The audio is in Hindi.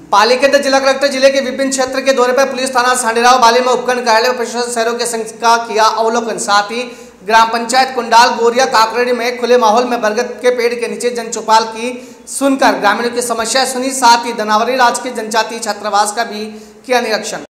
पाली के अंदर जिला कलेक्टर जिले के विभिन्न क्षेत्र के दौरे पर पुलिस थाना सांडेराव बाली में उपखंड कार्यालय और प्रशासन शहरों के संघ का किया अवलोकन। साथ ही ग्राम पंचायत कुंडाल गोरिया काकरेडी में खुले माहौल में बरगद के पेड़ के नीचे जन चौपाल की सुनकर ग्रामीणों की समस्या सुनी। साथ ही धनावरी राजकीय जनजातीय छात्रावास का भी किया निरीक्षण।